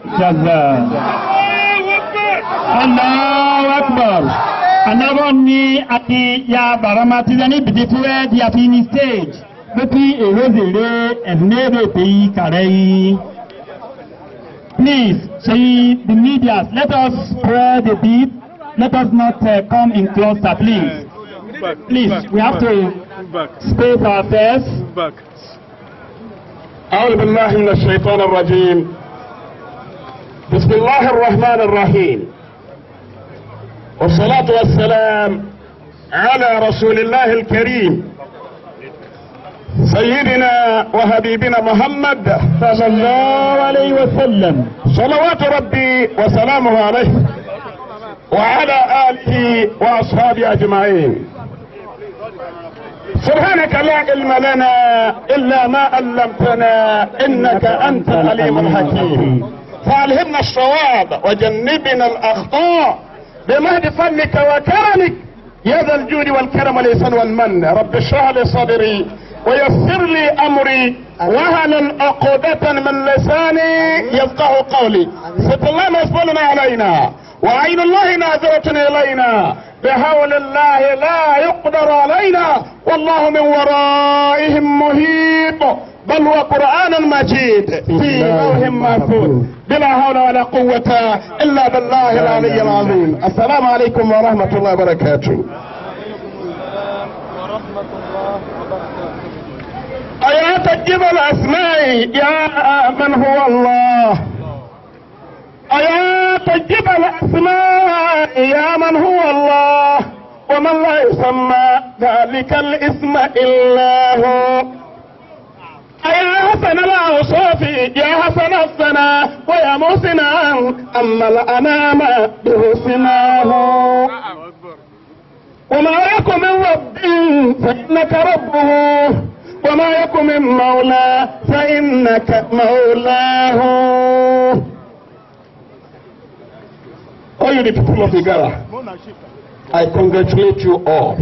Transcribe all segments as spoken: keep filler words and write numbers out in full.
Jaza. Allahu Akbar. Another ni ati ya barama ti ni biditwe di ati ni stage. Beti erozere enere peyi karei. Please, say the media, let us spread the beat. Let us not uh, come in cluster, please. Please, we have to space ourselves. أعوذ بالله من الشيطان الرجيم. بسم الله الرحمن الرحيم. والصلاة والسلام على رسول الله الكريم سيدنا وحبيبنا محمد صلى الله عليه وسلم. صلوات ربي وسلامه عليه وعلى آله وأصحابه أجمعين. سبحانك لا علم لنا إلا ما علمتنا إنك أنت العليم الحكيم. فألهمنا الصواب وجنبنا الأخطاء بمهد فضلك وكرمك يا ذا الجود والكرم والإحسان والمن. رب اشرح لي صدري ويسر لي أمري وهل عقدة من لساني يفقه قولي. ست الله مسؤول علينا وعين الله ناظرة إلينا بحول الله لا يقدر علينا والله من ورائهم محيط بل هو قرآن مجيد في لوح محفوظ بلا حول ولا قوة إلا بالله العلي العظيم. السلام عليكم ورحمة الله وبركاته. أيا تجب الأسماء يا من هو الله. أيا تجب الأسماء يا من هو الله ومن لا يسمى ذلك الاسم إلا هو. أيا حسن الأوصاف يا حسن الثناء ويا محسنا أما الأنام بحسناه. وما يكن من رب فإنك ربه وما يكن من مولى فإنك مولاه. All you the people of Igara, I congratulate you all.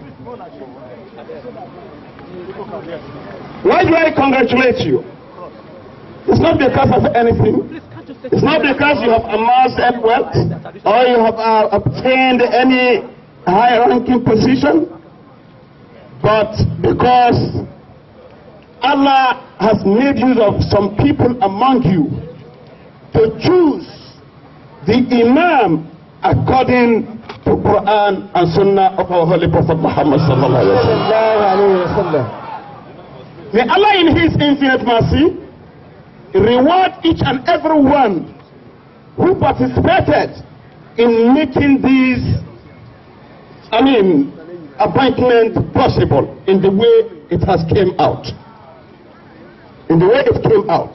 Why do I congratulate you? It's not because of anything. It's not because you have amassed any wealth or you have uh, obtained any high-ranking position, but because Allah has made use of some people among you to choose the Imam according to Quran and Sunnah of our Holy Prophet Muhammad sallallahu alaihi wasallam. May Allah in His infinite mercy reward each and every one who participated in making these, I mean, appointment possible in the way it has came out. In the way it came out.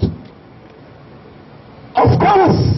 Of course,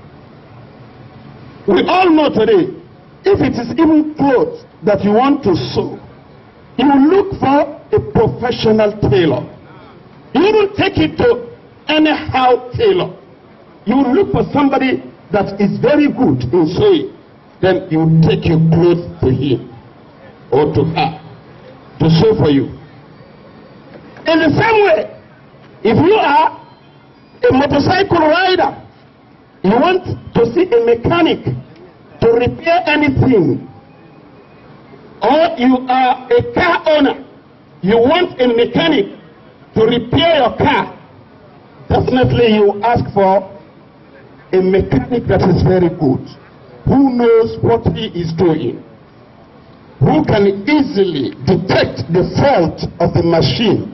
we all know today, if it is even clothes that you want to sew, you will look for a professional tailor. You don't take it to anyhow tailor. You will look for somebody that is very good in sewing. Then you will take your clothes to him or to her to sew for you. In the same way, if you are a motorcycle rider, you want to see a mechanic to repair anything, or you are a car owner, you want a mechanic to repair your car, definitely you ask for a mechanic that is very good, who knows what he is doing, who can easily detect the fault of the machine.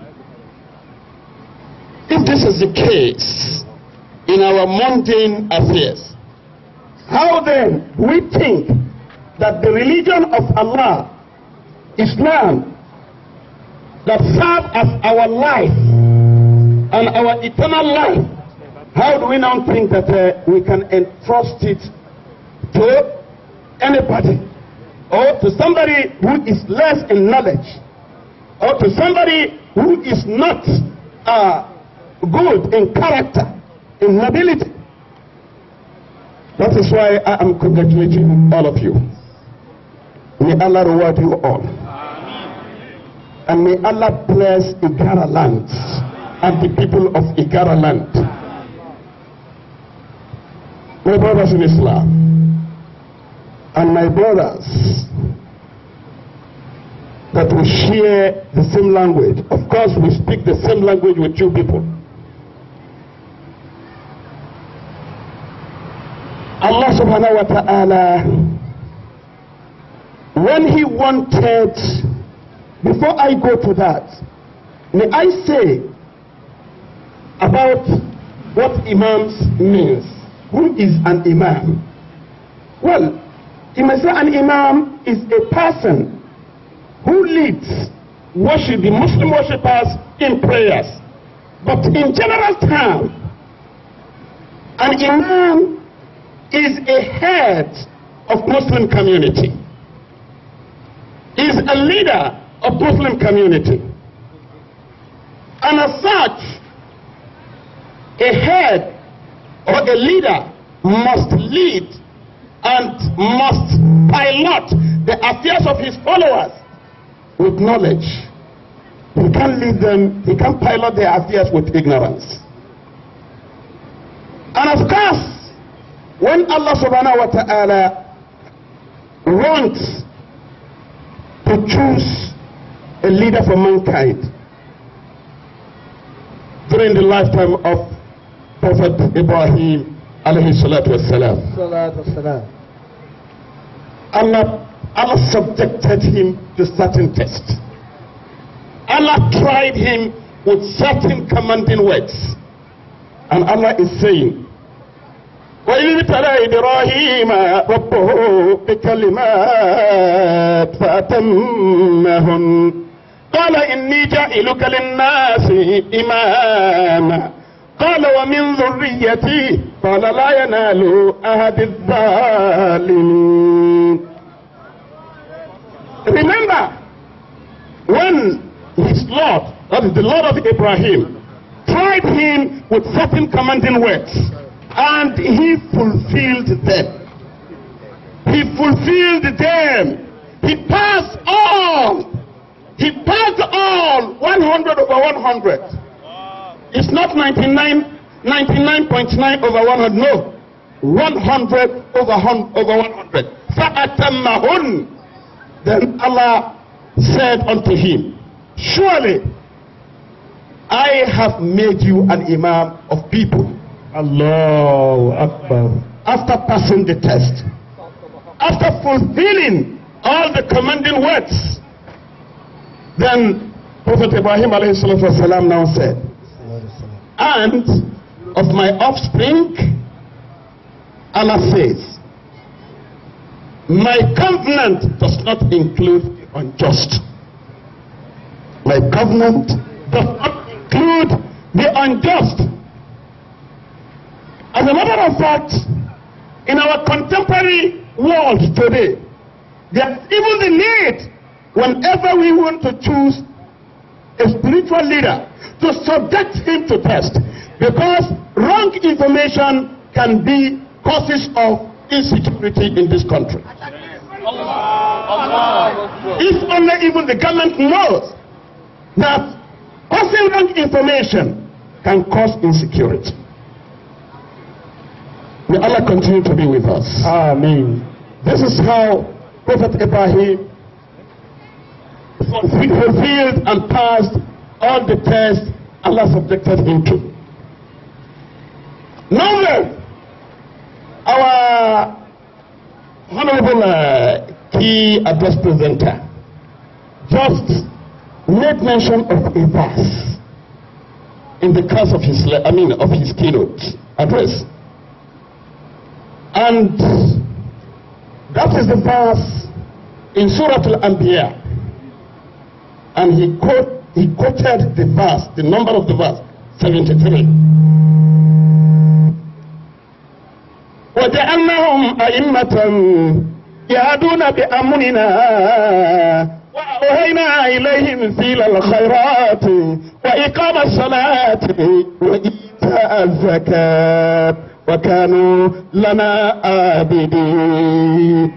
If this is the case in our mundane affairs, how then we think that the religion of Allah, Islam, that serves as our life and our eternal life, how do we now think that uh, we can entrust it to anybody, or to somebody who is less in knowledge, or to somebody who is not uh, good in character, in nobility? That is why I am congratulating all of you. May Allah reward you all. And may Allah bless Igara land and the people of Igara land. My brothers in Islam, and my brothers that we share the same language. Of course, we speak the same language with you people. Allah subhanahu wa ta'ala, when he wanted, before I go to that, may I say about what imams means. Who is an imam? Well, you may say an imam is a person who leads worship, the Muslim worshippers in prayers. But in general terms, an imam is a head of Muslim community, is a leader of Muslim community. And as such, a head or a leader must lead and must pilot the affairs of his followers with knowledge. He can't lead them, he can't pilot their affairs with ignorance. And of course, when Allah subhanahu wa ta'ala wants to choose a leader for mankind during the lifetime of Prophet Ibrahim alayhi salatu wassalam, Allah, Allah subjected him to certain tests. Allah tried him with certain commanding words. And Allah is saying, وَإِذِ ابْتَلَىٰ إِبْرَاهِيمَ رَبُّهُ بِكَلِمَاتٍ فَأَتَمَّهُنَّ قَالَ إِنِّي جَاعِلُكَ لِلنَّاسِ إِمَامًا قَالَ وَمِنْ ذُرِّيَّتِي قَالَ لَا يَنَالُ أَحَدِ الظَّالِمِينَ. Remember, when his Lord, that is the Lord of Abraham, tried him with certain commanding words, and he fulfilled them. He fulfilled them. He passed all. He passed all one hundred over one hundred. It's not ninety-nine, ninety-nine point nine over one hundred. No. one hundred over one hundred. فَأَتَمَّهُنْ. Then Allah said unto him, surely I have made you an imam of people. Allahu Akbar. After passing the test, after fulfilling all the commanding words, then Prophet Ibrahim alayhi salatu wasalam now said, and of my offspring, Allah says, my covenant does not include the unjust. My covenant does not include the unjust. As a matter of fact, in our contemporary world today, there's even the need, whenever we want to choose a spiritual leader, to subject him to test, because wrong information can be causes of insecurity in this country. If only even the government knows that passing wrong information can cause insecurity. May Allah continue to be with us. Amen. This is how Prophet Ibrahim fulfilled and passed all the tests Allah subjected him to. Now then, our Honorable uh, key address presenter just made mention of a verse in the course of his, I mean, of his keynote address. And that is the verse in Surah Al-Anbiya. And he, quote, he quoted the verse, the number of the verse, seventy-three. وَجَعَلْنَاهُمْ أَئِمَّةً يَهْدُونَ بِأَمْرِنَا وَأَوْحَيْنَا إِلَيْهِمْ فِعْلَ الْخَيْرَاتِ وَإِقَامَ الصَّلَاةِ وَإِيتَاءَ الزَّكَاةِ وَكَانُوا لَنَا عَابِدِينَ.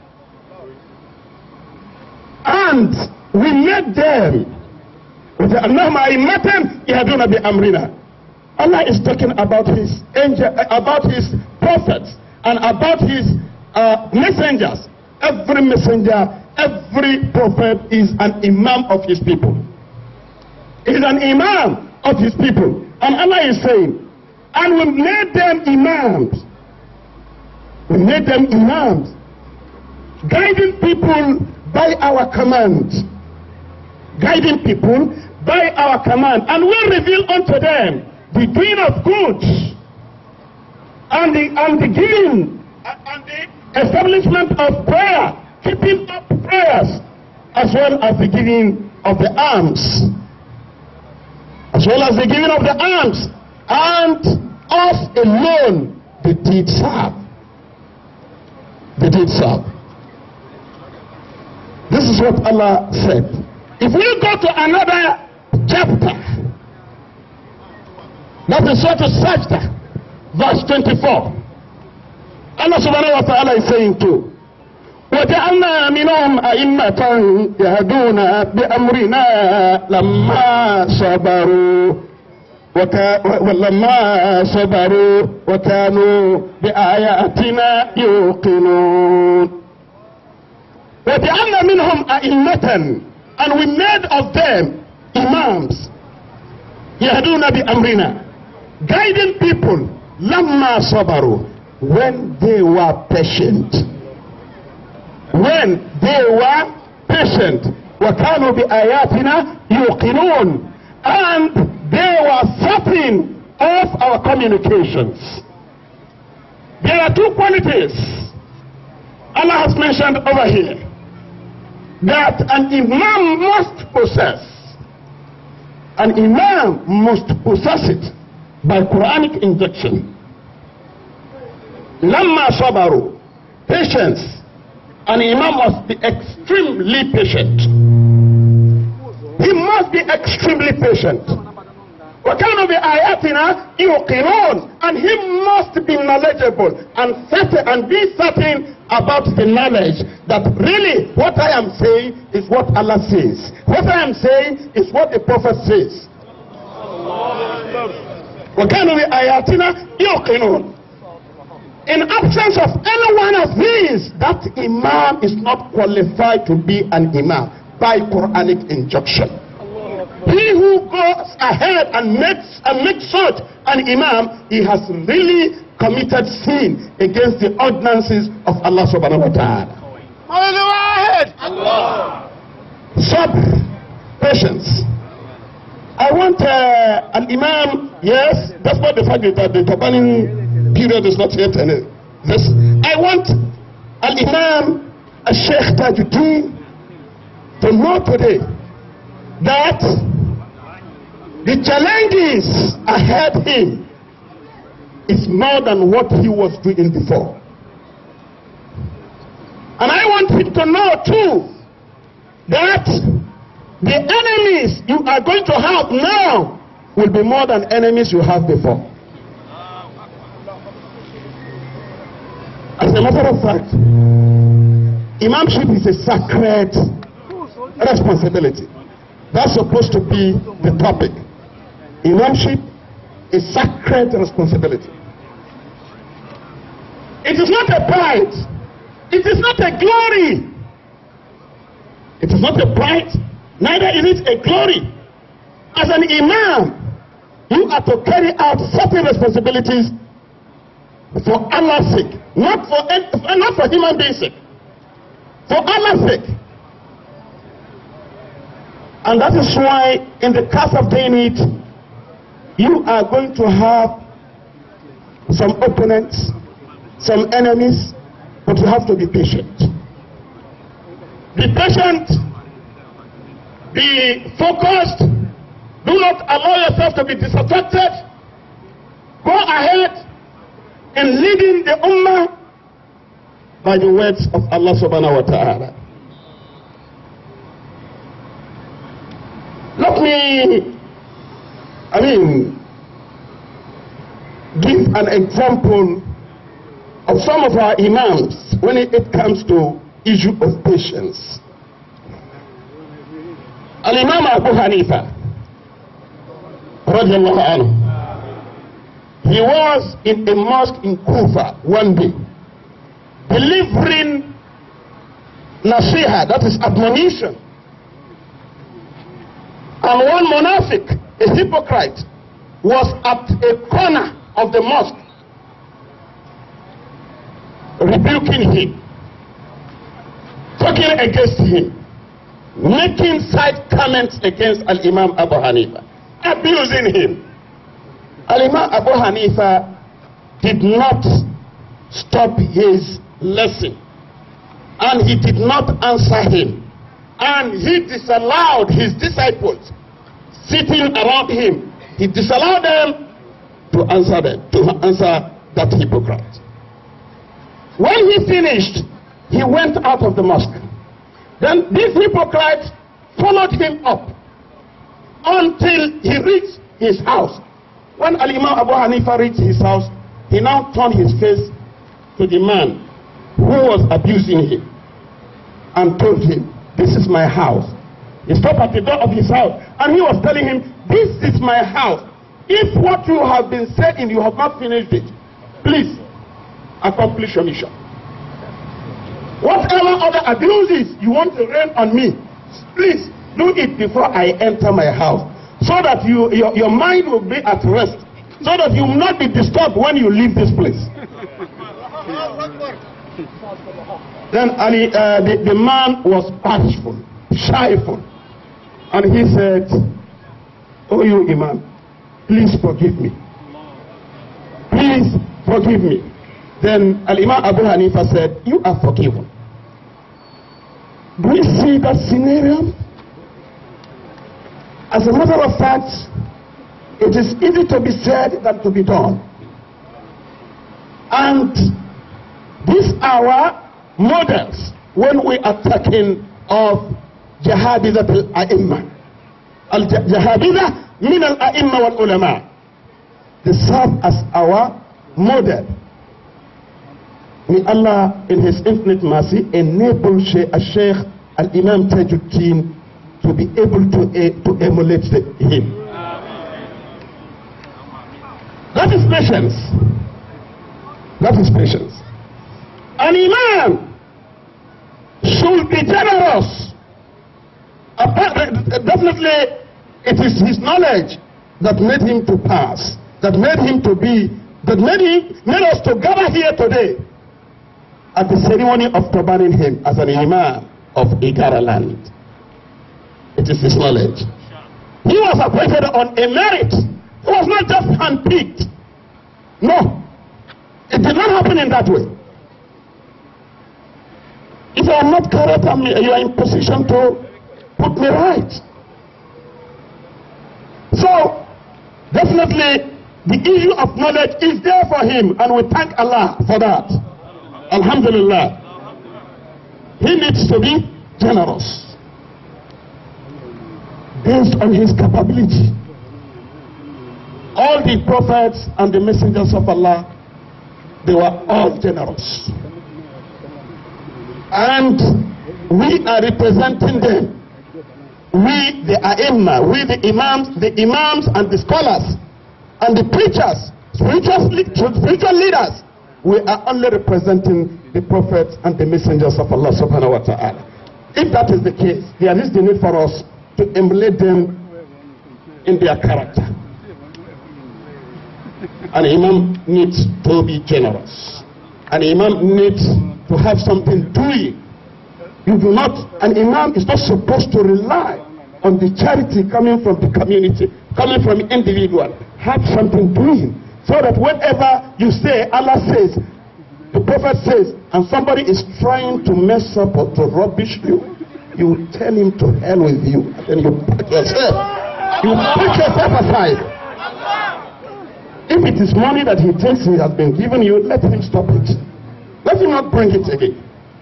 And we made them, وَجَعَلْنَاهُمْ أَئِمَّةً يَهْدُونَ بِأَمْرِنَا. Allah is talking about his angel, about his prophets and about his uh, messengers. Every messenger, every prophet is an imam of his people. He is an imam of his people. And Allah is saying, and we made them imams. We made them imams, guiding people by our command. Guiding people by our command. And we reveal unto them the doing of good and the, and the giving and the establishment of prayer, keeping up prayers, as well as the giving of the alms. As well as the giving of the alms. And us alone, the did serve. They did serve. This is what Allah said. If we go to another chapter, that is Surah Sajdah, verse twenty-four. Allah subhanahu wa ta'ala is saying too, وَجَعَلْنَا مِنْهُمْ أَئِمَّةً يَهْدُونَ بِأَمْرِنَا لَمَّا صَبَرُوا وَلَمَّا صَبَرُوا وَكَانُوا بِآيَاتِنَا يُوقِنُونَ. وَجَعَلْنَا مِنْهُمْ أَئِمَّةً, and we made of them imams, يَهْدُونَ بِأَمْرِنَا, guiding people, لَمَّا صَبَرُوا, when they were patient. When they were patient. وَكَانُوا بِآيَاتِنَا يُوقِنُونَ, and they were certain of our communications. There are two qualities Allah has mentioned over here that an imam must possess. An imam must possess it by Quranic injection. Lamma sabaru, patience. An imam must be extremely patient. He must be extremely patient. وَكَانُوا بِآيَاتِنَا يُوقِنُونَ, and he must be knowledgeable and certain and be certain about the knowledge that really what I am saying is what Allah says. What I am saying is what the Prophet says. وَكَانُوا بِآيَاتِنَا يُوقِنُونَ. In absence of any one of these, that imam is not qualified to be an imam by Quranic injunction. He who goes ahead and makes and makes such an imam, he has really committed sin against the ordinances of Allah subhanahu wa ta'ala. Allah. Sabr, patience. I want uh, an imam, yes, despite the fact that the Tabanin period is not yet any. This, I want an imam, a Sheikh Tajuddin, to know today that the challenges ahead him is more than what he was doing before. And I want him to know too that the enemies you are going to have now will be more than enemies you have before. As a matter of fact, imamship is a sacred responsibility. That's supposed to be the topic. Imamship is sacred responsibility. It is not a pride. It is not a glory. It is not a pride. Neither is it a glory. As an imam, you are to carry out certain responsibilities for Allah's sake, not for not for human beings' sake, for Allah's sake. And that is why, in the case of doing it, you are going to have some opponents, some enemies, but you have to be patient. Be patient. Be focused. Do not allow yourself to be distracted. Go ahead in leading the ummah by the words of Allah subhanahu wa ta'ala. Let me, I mean, give an example of some of our imams when it, it comes to issue of patience. Al-Imam Abu Hanifa, radiallahu anhu, he was in a mosque in Kufa one day. delivering nasiha, that is admonition. And one munafiq, a hypocrite, was at a corner of the mosque rebuking him, talking against him, making side comments against Al-Imam Abu Hanifa, abusing him. Al-Imam Abu Hanifa did not stop his lesson, and he did not answer him, and he disallowed his disciples sitting around him. He disallowed them to answer them, to answer that hypocrite. When he finished, he went out of the mosque. Then this hypocrite followed him up until he reached his house. When Al-Imam Abu Hanifa reached his house, he now turned his face to the man who was abusing him and told him, "This is my house." He stopped at the door of his house and he was telling him, "This is my house. If what you have been saying, you have not finished it, please accomplish your mission. Whatever other abuses you want to rain on me, please do it before I enter my house, so that you, your, your mind will be at rest, so that you will not be disturbed when you leave this place." Then Ali, uh, the, the man was bashful, shyful, and he said, "Oh, you Imam, please forgive me. Please forgive me." Then Al-Imam Abu Hanifa said, "You are forgiven." Do you see that scenario? As a matter of fact, it is easy to be said than to be done. And these are our models when we are talking of Jahabizat al-A'imma. Al-Jahabizah min al-A'imma wal-Ulama. They serve as our model. May Allah, in His infinite mercy, enable Sheikh Al-Imam Tajuddin to be able to, uh, to emulate the, him. That is patience. That is patience. An Imam should be generous. Definitely, it is his knowledge that made him to pass, that made him to be, that made him, made us to gather here today at the ceremony of turbaning him as an Imam of Igara land. It is his knowledge. He was appointed on a merit. He was not just handpicked. No. It did not happen in that way. If you are not correct, you are in position to put me right. So, definitely, the issue of knowledge is there for him, and we thank Allah for that. Alhamdulillah. He needs to be generous based on his capability. All the prophets and the messengers of Allah, they were all generous. And we are representing them. We, the A'imma, we the Imams, the Imams and the scholars and the preachers, spiritual, spiritual leaders, we are only representing the prophets and the messengers of Allah subhanahu wa ta'ala. If that is the case, there is the need for us to emulate them in their character. An Imam needs to be generous. An Imam needs to have something doing. You do not, an Imam is not supposed to rely on the charity coming from the community, coming from individual. Have something doing, so that whatever you say, Allah says, the Prophet says, and somebody is trying to mess up or to rubbish you, you tell him to hell with you, and then you put yourself, you put yourself aside. If it is money that he thinks he has been given you, let him stop it. Let him not bring it again.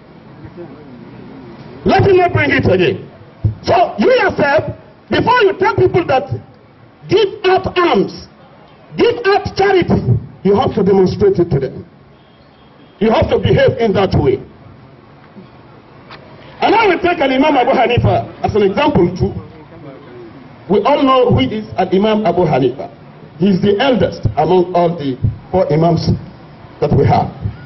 Let him not bring it again. So you yourself, before you tell people that give out alms, give out charity, you have to demonstrate it to them. You have to behave in that way. And I will take an Imam Abu Hanifa as an example too. We all know who is an Imam Abu Hanifa. He is the eldest among all the four Imams that we have. We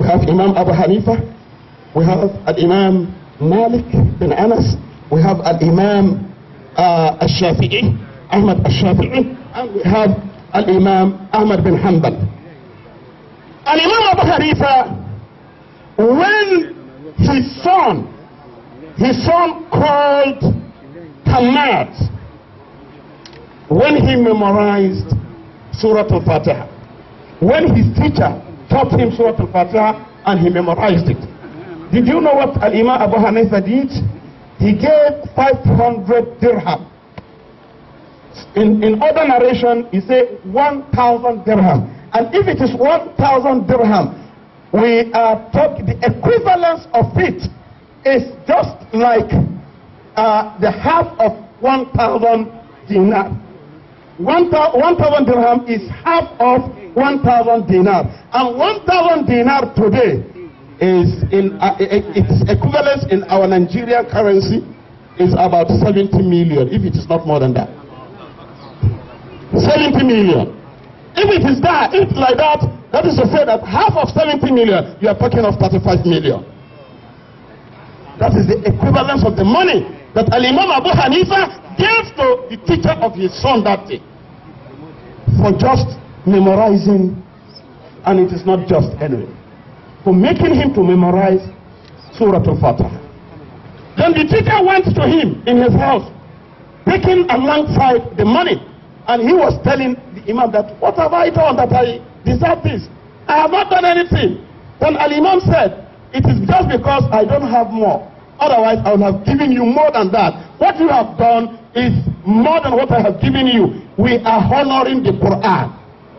have Imam Abu Hanifa, we have Al-Imam Malik bin Anas, we have Al-Imam uh, Al-Shafi'i, Ahmad Al-Shafi'i, and we have Al-Imam Ahmad bin Hanbal. Al-Imam Abu Hanifa, when his son, his son called Hamad, when he memorized Surah Al-Fatiha, when his teacher taught him Surah Al-Fatiha and he memorized it, did you know what Al-Imam Abu Hanifa did? He gave five hundred dirham. In, in other narration, he said one thousand dirham. And if it is one thousand dirham, we are talking, the equivalence of it is just like uh, the half of one thousand dinar. one thousand dirham is half of one thousand dinar. And one thousand dinar today is in uh, its equivalence in our Nigerian currency is about seventy million, if it is not more than that. seventy million. If it is that, if it's like that, that is to say that half of seventy million, you are talking of thirty-five million. That is the equivalence of the money that Al-Imam Abu Hanifa gave to the teacher of his son that day for just memorizing, and it is not just anyway, for making him to memorize Surah Al-Fatiha. Then the teacher went to him in his house, taking alongside the money, and he was telling the Imam that, what have I done that I deserve this? I have not done anything. Then Al-Imam said, it is just because I don't have more. Otherwise, I would have given you more than that. What you have done is more than what I have given you. We are honoring the Quran.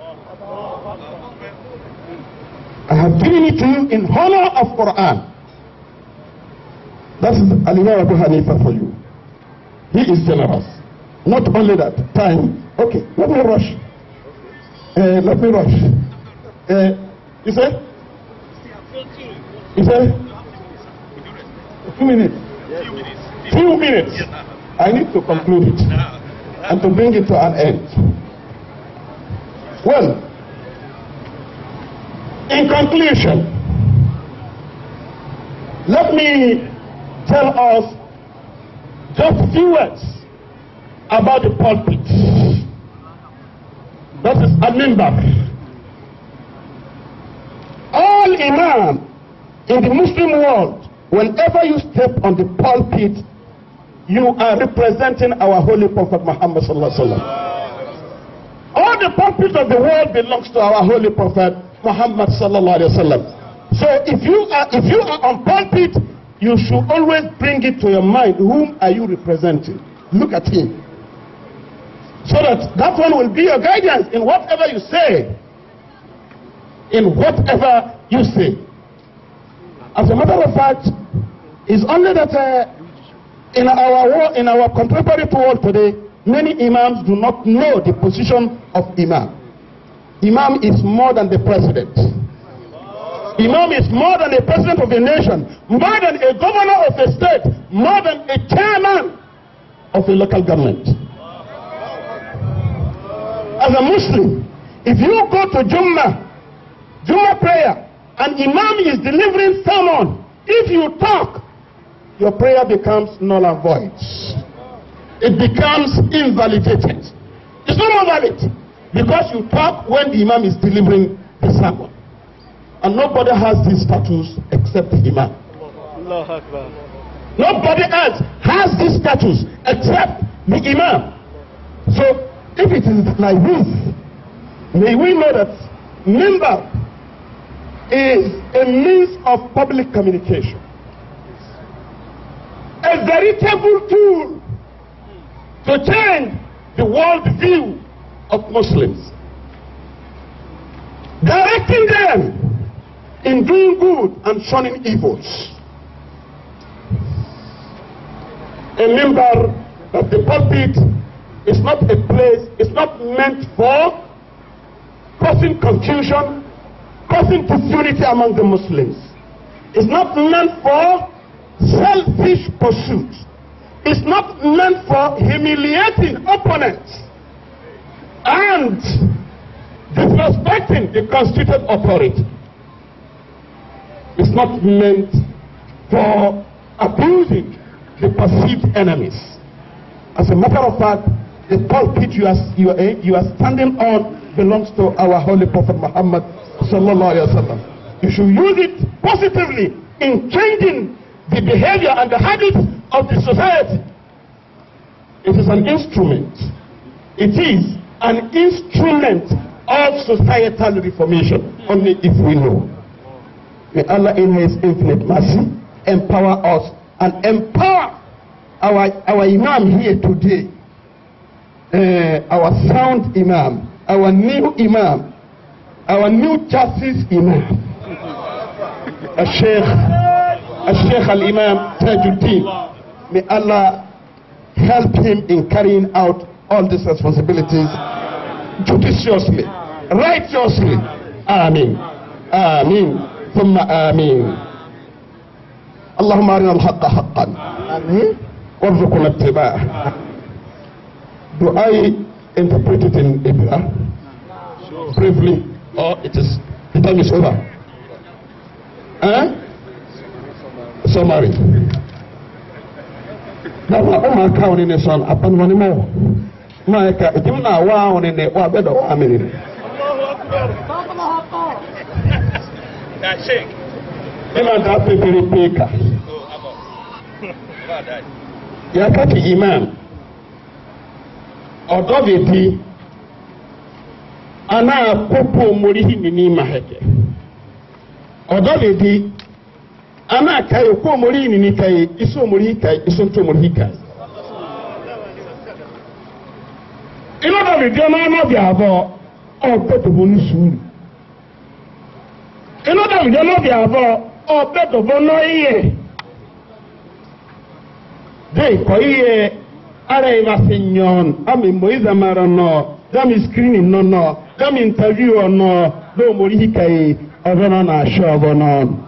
I have given it to you in honor of Quran. That is Al-Imam Abu Hanifa for you. He is generous. Not only that, time. Okay, let me rush. Uh, let me rush. Uh, you say? You say? Two minutes. Few minutes. I need to conclude it and to bring it to an end. Well, in conclusion, let me tell us just a few words about the pulpit. That is a minbar. All imam in the Muslim world, whenever you step on the pulpit, you are representing our holy Prophet Muhammad sallallahu alaihi wasallam. All the pulpits of the world belongs to our holy Prophet Muhammad sallallahu alaihi wasallam. So if you are if you are on pulpit, you should always bring it to your mind, whom are you representing? Look at him. So that that one will be your guidance in whatever you say. In whatever you say. As a matter of fact, it's only that uh, in our world, in our contemporary world today, many imams do not know the position of imam. Imam is more than the president. Imam is more than a president of a nation, more than a governor of a state, more than a chairman of a local government. As a Muslim, if you go to Jummah, Jummah prayer, and Imam is delivering sermon, if you talk, your prayer becomes null and void. It becomes invalidated. It's no more valid because you talk when the Imam is delivering the sermon. And nobody has this status except the Imam. Nobody else has this status except the Imam. So if it is like this, may we know that minbar is a means of public communication, a veritable tool to change the world view of Muslims, directing them in doing good and shunning evils. A minbar of the pulpit is not a place, it's not meant for causing confusion, causing disunity among the Muslims. It's not meant for selfish pursuits. It's not meant for humiliating opponents and disrespecting the constituted authority. is not meant for abusing the perceived enemies. As a matter of fact, the pulpit you are, you are, you are standing on belongs to our Holy Prophet Muhammad sallallahu alaihi wasallam. You should use it positively in changing the behavior and the habits of the society. It is an instrument. It is an instrument of societal reformation, only if we know. May Allah in His infinite mercy empower us and empower our, our Imam here today, uh, our sound Imam, our new Imam, our new Justice Imam, Al-Sheikh, Al-Sheikh Al-Imam Tajuddin. May Allah help him in carrying out all these responsibilities judiciously, righteously. Ameen. Ameen. ثم آمين. اللهم أرنا الحق حقا وارزقنا اتباعه. Do I interpret it in Ibra? Briefly, or it is the time is over? Huh? Summary. Now, I'm counting this on upon one more. My cat, if you're not wow in it, what better? I mean, that shake. I'm not happy to repeat. Yakati Imam. Odoviti. Ana popo murihi nini maheke. Odoviti. Ana kayo ko murihi nini kai. Iso murihi kai. Iso nto murihi kai. Ino da video na na bia bo. Obeto bonu suru. Ino da video na bia bo. Obeto bono iye. Dei ko iye. Ara iwa senyon. Ami Moiza mara no. Dami screening no no. Dami interview no. Do murihi kai. Obeto na shobo no.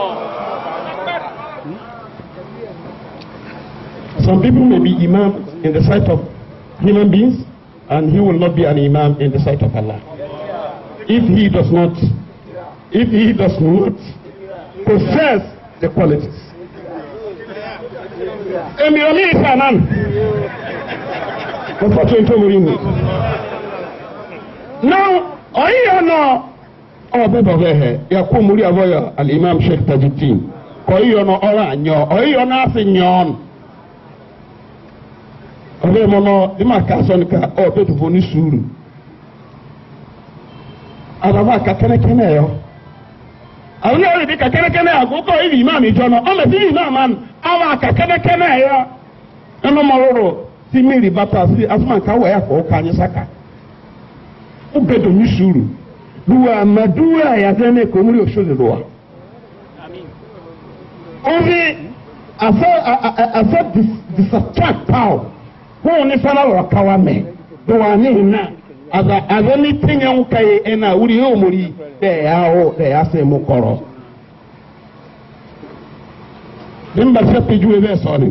Some people may be imam in the sight of human beings, and he will not be an imam in the sight of Allah. If he does not, if he does not possess the qualities. Emirami Sanan. Now, I know. Oh, Bebe, Yakumuri Avoya, Al Imam Sheikh Tajuddin. Koyono Oranyo, Oyona Signon. Ọ̀rẹ́ mọ́ náà ní máa ká sọ nìkan ọ̀bẹ́ tó fún ní sùúrù. Àbàbà kàkẹ́rẹ́kẹ́rẹ́ ẹ̀yọ́. Àwọn ọ̀rẹ́ ìdí kàkẹ́rẹ́kẹ́rẹ́ àkókò ìrì máa mi jọ́nà. Ọmọ sí ìrì náà máa àwọn kàkẹ́rẹ́kẹ́rẹ́ ẹ̀yọ́. Ẹnu mọ rọrọ sí mìíràn bàtà sí asúmọ̀káwọ̀ ẹ̀yà kọ̀ọ̀ká ní sáka. Ó bẹ̀ tó ní sùúrù. Duwa àmàdúwà àyàfẹ́ ní kò múlò òṣèlú lọ́wọ́. Ó rí àfẹ́ disattack power. Who ni fana wakawa me do wani na aza azani tinya ukai ena uri omuri de yao de ase mukoro dimba sepi juwe be soni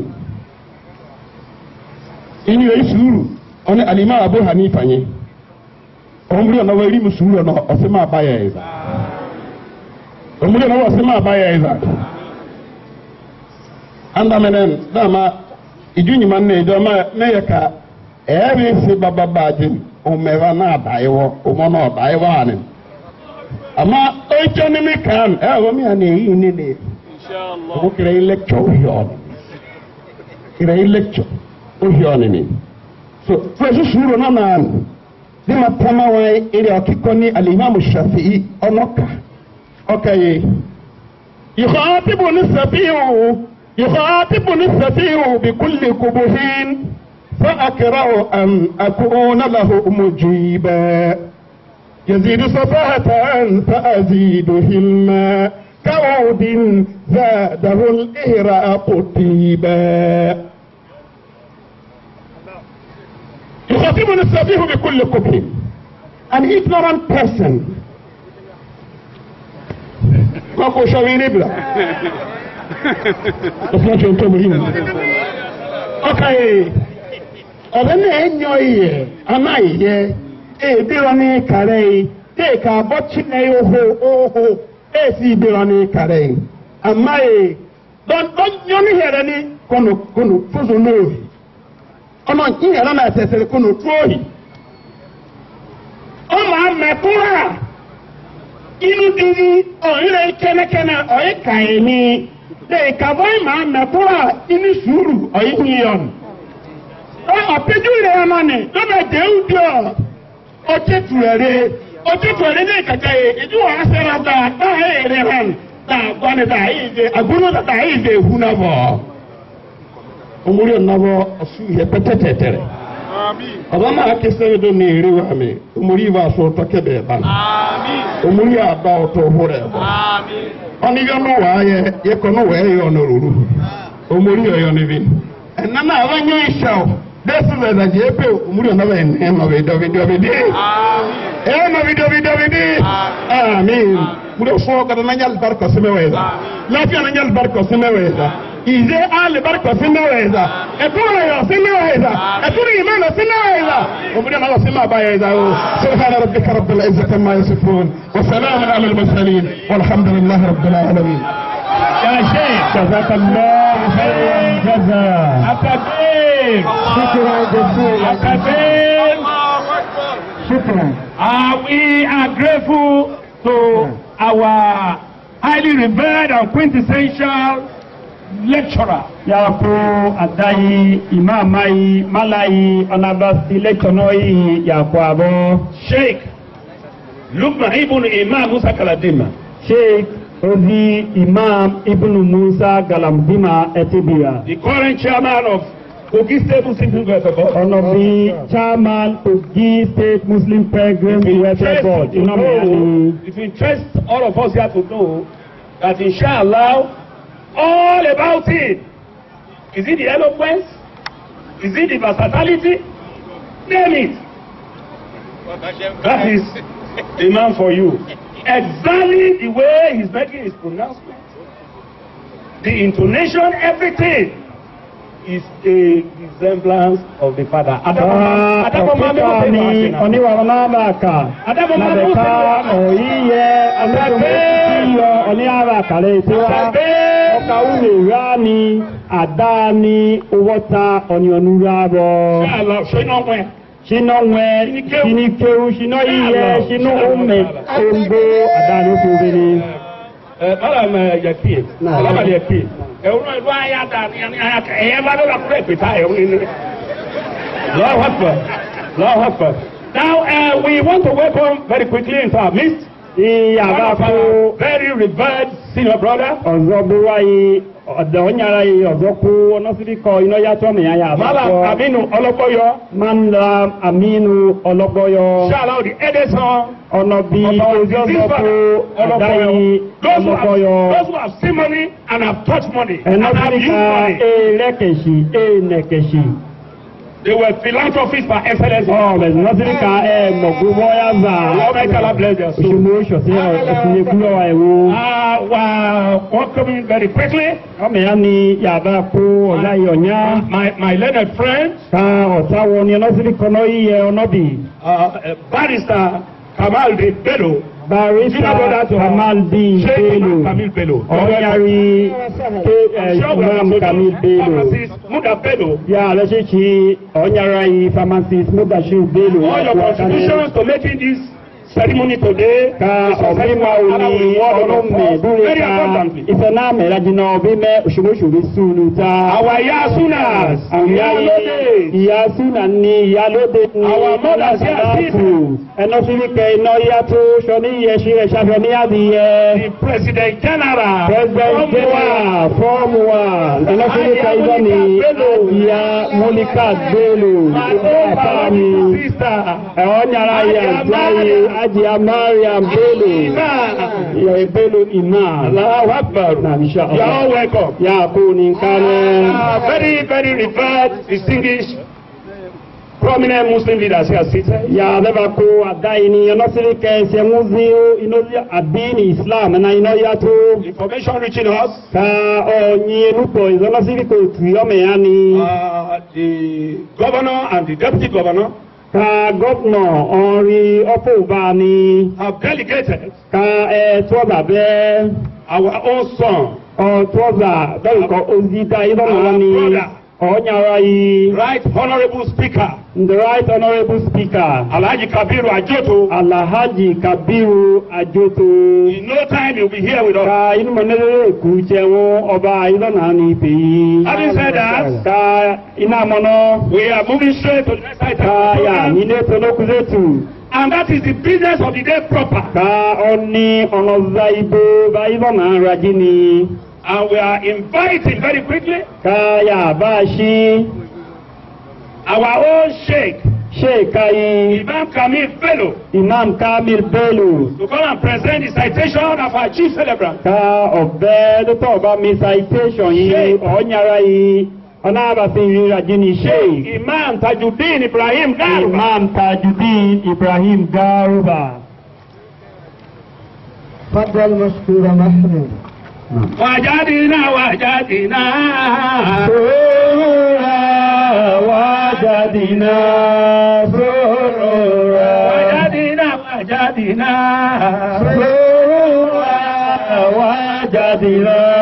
ini we suru oni alima Abu Hanifa nyi omuri na wari musuru na osema abaya eza omuri na osema abaya eza anda menen dama Ijuni manne idoma meyaka ebe si baba bajin umeva na daiwo umono daiwo anin ama ocho ni mekan eh wo mi ani yi ni ni inshallah ko kire lecture yo kire lecture o yo ni so fresh suru na nan di matama wa ile okikoni al-Imam Shafi'i onoka okay yukhatibu nisabihu يخاطبني السفيه بكل قبه فأكره أن أكون له مجيبا يزيد صفاة فأزيد هلما كعود زاده الإهراء طيبا يخاطبني السفيه بكل قبه. An ignorant person Kako shawini bla Ọ̀pọ̀lọpọ̀ tó mú yìí. Ọkà yìí, ọ̀rẹ́ náà ẹ̀yọ́ yìí, ọ̀nà yìí, èbírọ̀ ní kàrẹ́ yìí, tẹ́ ìka bọ́chí náà yóò hó óhó, èsì ìbírọ̀ ní kàrẹ́ yìí. Amai, don't don't you hear any kono kono fozo no. Ọmọ yìí yàrá náà tẹ̀sẹ̀ kono tóyì. Ọmọ amẹ̀kúrà inú dídí ọ̀yìnlẹ̀ kẹ́nẹ́kẹ́nẹ́ ọ̀yẹ́ kàyé ní. De ìkàbọ̀ ìmọ̀ amẹ̀kúrà inú sùúrù ọ̀yẹ́ yíyọ̀n. Ọ̀pẹ́jú rẹ̀ ọmọ ni lọ́bẹ̀ jẹ́ ùdíọ̀ ọjọ́ tùrẹ̀rẹ̀ ọjọ́ tùrẹ̀rẹ̀ ní ìkàkà yìí ìjú wà á sẹ́ra dáa dáa èrè hàn dáa gbọ́ni dáa yìí dé àgúnú dáa yìí dé hu náà bọ̀. Omúrí ọ̀nàbọ̀ ọ̀sùn yẹ pẹ́tẹ́tẹ̀tẹ̀rẹ̀. Ọba máa ké sẹ́yìn tó ní èrè wa mi omúrí ìwà aṣọ ọ̀tọ́ kẹ́bẹ̀ ẹ̀ bá mi. Omúrí àbá ọ̀tọ̀ òwúrẹ̀ ẹ̀ bọ̀. Ọ̀nìyànú wà á yẹ yẹ kọ́nú wà á yẹ ọ̀nà òrùrù. Omúrí ọ̀yọ́ níbí. Ẹ̀nà náà wọ́n yẹ ìṣàw. This is a J P. Umuri na ba en ma video video video. Eh ma video video video. Amin. Muri fo ka na nyal barka se meweza. Lafiya na nyal barka se meweza. Ize ale barka se meweza. E to na yo se meweza. E to ni imana se meweza. Umuri na se ma ba yeza. Subhana rabbika rabbil izzati amma yasifun. Wa salamun ala al mursalin. Walhamdulillahi rabbil alamin. يا شيخ جزاك الله خير الجزاء. أكبر. شكرا جزيلا. أكبر. شكرا. We are grateful to our highly revered and quintessential lecturer. Yàkó Adayi Imamai Malayi Onabasi lecturer Yàkó Abo. Sheikh Lukman ibn Imam Musa Galadima. Sheikh Ozi Imam Ibn Musa Galamdima Etibia. The current chairman of Kogi State Muslim Welfare Board. One of the chairman of Kogi State Muslim Pilgrim Welfare Board. It interests all of us here to know that inshallah, all about it. Is it the eloquence? Is it the versatility? Name it. That is the man for you. Exactly the way he's making his pronouncement, the intonation, everything is a resemblance of the father. Adamama ni oniwa wanabaka. Adamama nabeka oyiye anayo oniara kale tiwa. Oka ule rani adani owota onionurabo. Allah, show no way. Shino we, shini kewu, shino iye, shino ome, ombo, adano kubini. Madam Yaki, Madam Yaki, Euro Raya, Ever la Prepita, Lord Hopper, Lord Hopper. Now uh, we want to welcome very quickly into our midst the uh, very revered senior brother. Ọ̀dọ̀nyàrá yìí ọ̀dọ́kú ọ̀nọ́sídìkọ iná yàtọ̀ mìíràn. Malam Aminu Ọlọ́gbọ́yọ. Malam Aminu Ọlọ́gbọ́yọ. Ṣáàlá òdì Ẹ̀dẹ́sán. Ọ̀nà bíi Ojúọ̀dọ́kú Ọ̀dáyì Ọlọ́gbọ́yọ. Those who have seen money and have touched money. Ẹ̀nọ́sídìkà Ẹ̀ẹ́lẹ́kẹ̀ṣì Ẹ̀ẹ́nẹ̀kẹ̀ṣì. They were philanthropists by excellence. Oh, there's nothing can eh Moguboyaza. Lord make Allah bless their soul. Ah, wow. Welcoming very quickly. My, my, my learned friend. Uh, uh, Barrister Kamal Bello. Barrister Kamal Bello. Kamil Bello. Oyari Imam Kamil Bello. Muda Bello. Yeah, let's see. Oyari pharmacist Muda Bello. All your contributions to making this ceremony today. Ka obima uni olome very abundantly. Isana melajina obime ushumushuri sunuta. Our yasunas. Yalode. Yasuna ni yalode. Our mothers yasitu. Enosirike inoyatu shoni yeshi shafoni adiye. The President General. President General. Form one. Enosirike idoni. Ya Monica Bello. Apani. Sister. Eonyara ya Zai. Ajia Mariam Bello. Ya Bello Imam. Allahu Akbar. You are all welcome. Ya Kuni Kane. Very, very revered, distinguished, prominent Muslim leaders here seated. Ya Levako Adaini, Yonosirike, Semuzi, Inoya Adini, Islam, and I know Yato. Information reaching us. Ka Onye Nupo is Yonosiriko Triyomeani. The governor and the deputy governor. Ka governor Henri Opobani have delegated ka Etwababe, our own son, Ọ̀tọ́zà bẹ́ẹ̀kọ́ Ozida Idọ́nà ni ọ̀nyàrá yìí. Right Honorable Speaker. The Right Honorable Speaker. Alhaji Kabiru Ajoto. Alhaji Kabiru Ajoto. In no time you'll be here with us. Ka inú mọ̀nẹ́lẹ́ kú jẹun ọba Idọ́nà ní ìpè yìí. Having said that, Ka iná mọ̀nà. We are moving straight to the next item. Ka yà nílé tolókùlẹ́tù. And that is the business of the day proper. Ka ọ̀ní ọ̀nà Zaibo bá Idọ́nà rajì ni. And we are inviting very quickly. Ka yà bá a ṣí. Our own Sheikh. Sheikh Ayi. Imam Kamil Bello. Imam Kamil Bello. To come and present the citation of our chief celebrant. Ka ọ̀bẹ lótọ́ ọba mi citation yìí ọ̀nyàrá yìí ọ̀nà àbàfin ìrìnà jíní Sheikh. Imam Tajuddin Ibrahim Garuba. Imam Tajuddin Ibrahim Garuba. Fadal mashkura mahmud. Wajadina wajadina. Surura wajadina. Surura. Wajadina wajadina. Surura wajadina.